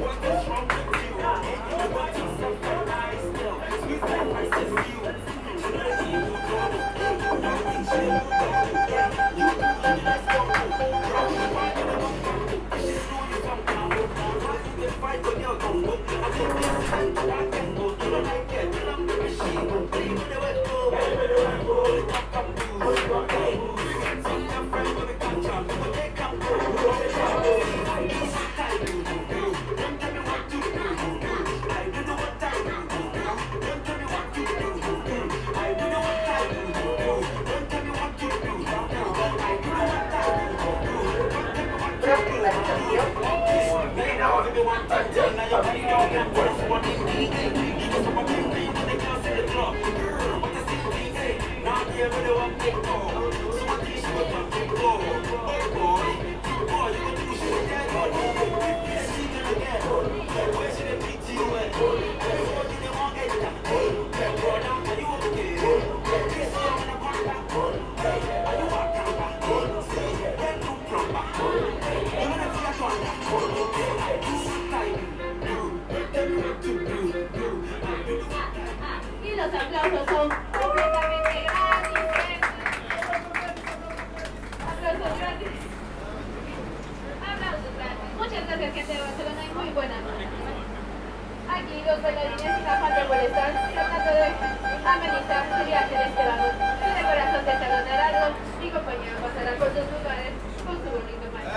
Y los aplausos son completamente gratis. Aplausos gratis. Aplausos gratis. Muchas gracias, gente de Barcelona, y muy buenas noches. Aquí los bailarines sin afán de molestar, tratando de amenizar su viaje de este vagón. Y de corazón de salón de largo, mi compañero pasará por sus lugares con su bonito maestro.